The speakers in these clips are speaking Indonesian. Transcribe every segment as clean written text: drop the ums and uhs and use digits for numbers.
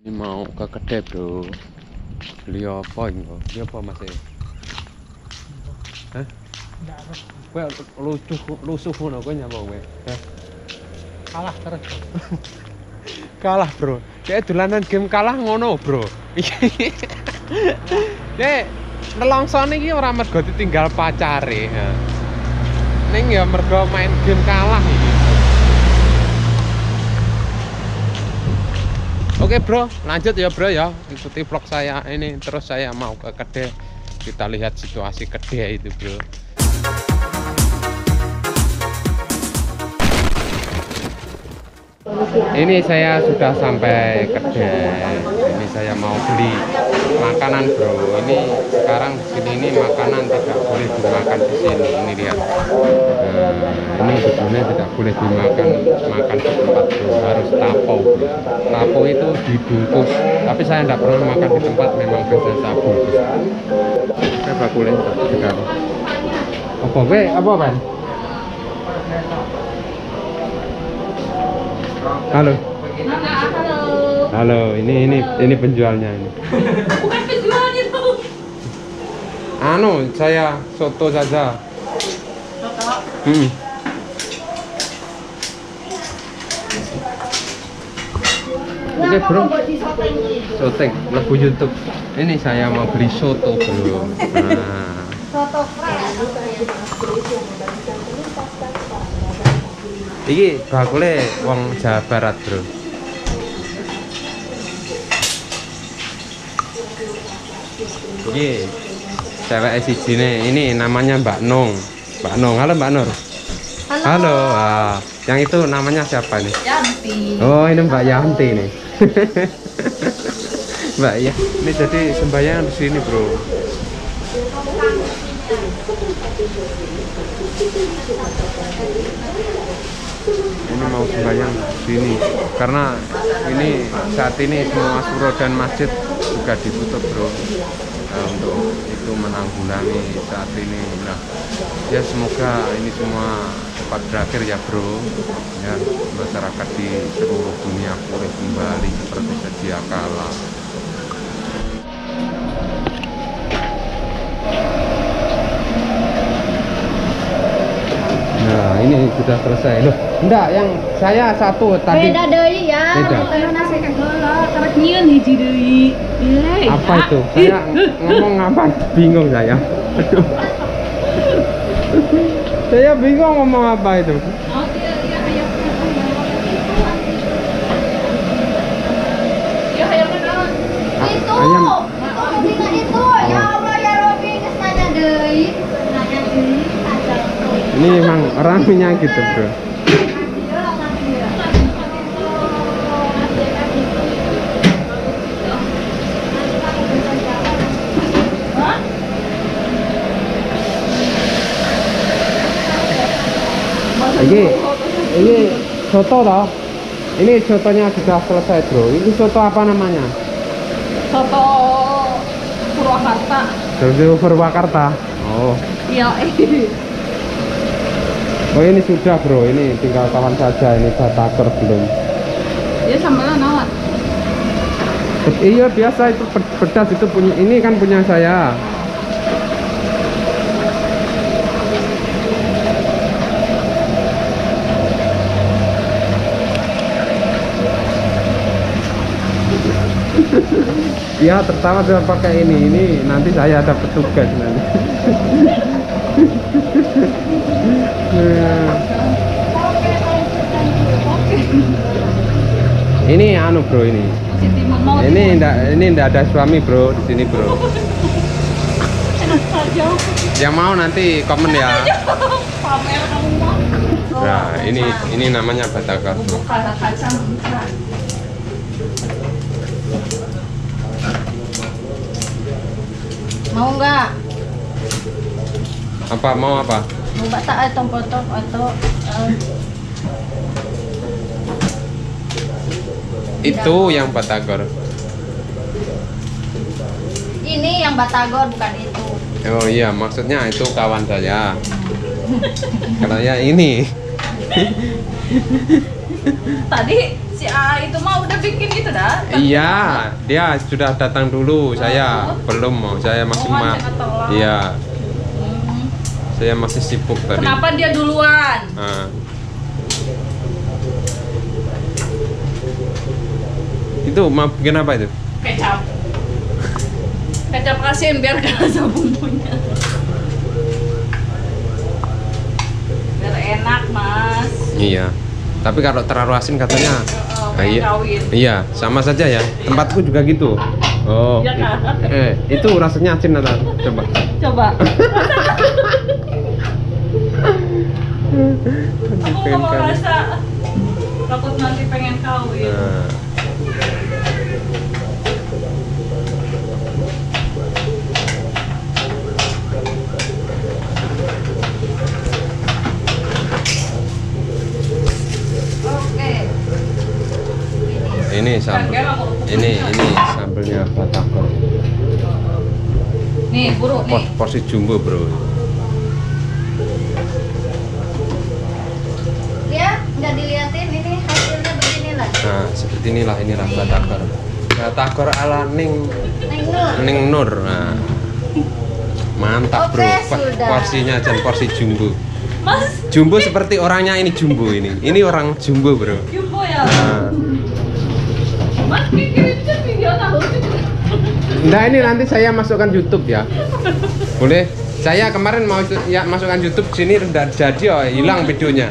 Ini mau ke kedai bro. Beli apa ini? Beli apa mas? Hah? Gue lusuh ngono gue nyapa gue. Kalah terus. Kalah bro. Kayak dolanan game kalah ngono bro. Nek nelongsone iki ora mergo ditinggal pacare. Ning ya mergo main game kalah iki. Oke bro, lanjut ya bro ya. Ikuti vlog saya ini, terus saya mau ke kedai. Kita lihat situasi kedai itu bro. Ini saya sudah sampai kedai. Ini saya mau beli makanan bro. Ini sekarang sini ini makanan tidak boleh dimakan di sini. Ini lihat. Ini sebetulnya tidak boleh dimakan di tempat bro. Harus tapo bro. Tapo itu dibungkus. Tapi saya tidak pernah makan di tempat. Memang biasa saya bungkus. Saya bakule juga. Apa gue? Apa kan? Halo. Halo, ini penjualnya ini. Bukan penjual itu. Anu, saya soto saja. Soto. Oke bro, soteng, lebu YouTube. Ini saya mau beli soto bro. Nah. Soto Iki bakule wong Jawa Barat bro. Iki cewek siji nih, ini namanya Mbak Nung. Mbak Nung, halo Mbak Nur. Halo. Yang itu namanya siapa nih? Yanti. Oh ini Mbak Yanti nih. Mbak ya, ini jadi sembahyang di sini bro. Ini mau sembahyang di sini karena ini saat ini semua surau dan masjid juga ditutup bro. Untuk itu menanggulangi saat ini. Nah, ya semoga ini semua cepat berakhir ya bro. Ya masyarakat di seluruh dunia pulih kembali seperti sedia kala. Nah ini sudah selesai loh. Enggak, yang saya satu tadi. Beda deui ya. Beda. Kalau nasi kagak karek nyieun hiji deui. Apa itu? Saya ngomong apa? Bingung saya. Aduh. Saya bingung ngomong apa itu. Itu. Ayam. Itu. Ya Allah ya Robi geus nanya deui. Nanya deui. Ini emang ramenya gitu bro. Ini soto toh. Ini sotonya sudah selesai bro. Ini soto apa namanya? Soto Purwakarta. Soto Purwakarta. Oh. Iya. Oh ini sudah bro. Ini tinggal kawan saja. Ini batagor belum. Ya sambalnya naon? Iya biasa itu pedas itu punya. Ini kan punya saya. Ya tertawa sudah pakai ini nanti saya ada petugas nanti. Ini anu bro ini. Ini ndak ada suami bro di sini bro. Yang mau nanti komen ya. Nah ini namanya batagor bro. Mau nggak? Apa mau apa? Mau bata atau potong atau itu yang batagor. ini yang batagor bukan itu. Oh iya maksudnya itu kawan saya. Kalau ya ini. Tadi Si A itu mah udah bikin itu dah. Iya, dia sudah datang dulu. Saya belum mau. Saya masih Iya, saya masih sibuk tadi. Kenapa dia duluan? Nah. Itu mau bikin apa itu? Kecap. Kecap asin biar kerasa bumbunya. Biar enak, Mas. Iya. Tapi kalau terlalu asin katanya pengen iya. kawin. Iya, sama saja ya. Tempatku juga gitu. Oh. Iya kan? Itu rasanya asin atau coba. Coba. Aku nggak mau rasa. Takut nanti pengen kawin. Nah. Oke. Ini sambal. Ini sambelnya batagor. Nih, buru nih. Porsi jumbo, Bro. Dia nggak diliatin ini hasilnya beginilah. Nah, seperti inilah batagor. Batagor ala Ning Neng Nur. Nur. Nah. Mantap, Bro. Oke, Wah, sudah. porsinya jangan porsi jumbo. Mas, Jumbo seperti orangnya ini jumbo ini. Ini orang jumbo, Bro. jumbo ya. Nah. Mas, kirim video tahu. Nah, ini nanti saya masukkan YouTube ya. Boleh? Saya kemarin mau ya masukkan YouTube sini udah jadi oh, hilang videonya.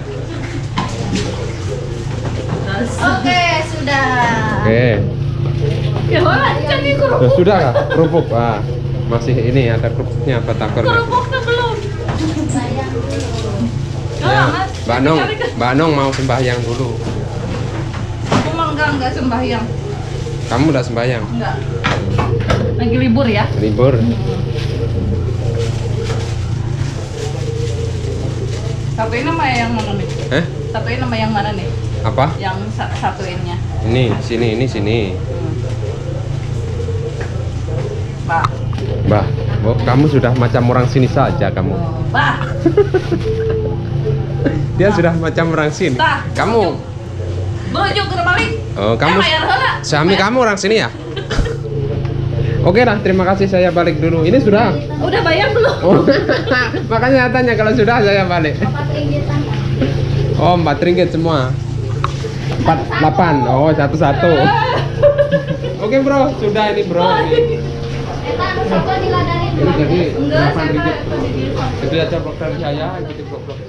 Oke, sudah. Oke. Ya lah, jadi kerupuk. Sudah kah? Kerupuk. Ah, masih ini ada kerupuknya batagornya. Kerupuknya belum. Sayang dulu. Ya, Mbak Nong mau sembahyang dulu. Aku mah enggak sembahyang. Kamu udah sembahyang? Enggak. Lagi libur ya? Libur. Satuin nama yang mana nih? Satuin nama yang mana nih? Apa? Yang satuinnya. Ini sini. Mbak. Mbah, oh, kamu sudah macam orang sini saja kamu. Mbak. Dia sudah macam orang sini. Tah. Kamu. Merujuk ke balik. Oh, kamu. Bayar heula. Suami kamu orang sini ya? Oke lah, terima kasih saya balik dulu. Ini sudah. Udah bayar belum? Oh, makanya tanya kalau sudah saya balik. 4 ringgitan. Oh, 4 ringgit semua. 48. Oh, satu-satu. Oke, Bro. Sudah ini, Bro. Ini. Eta anu sopo diladarin. Ini jadi Enggak, 8 saya ringgit. kan di Jadi aja vlog dari saya, ikuti vlog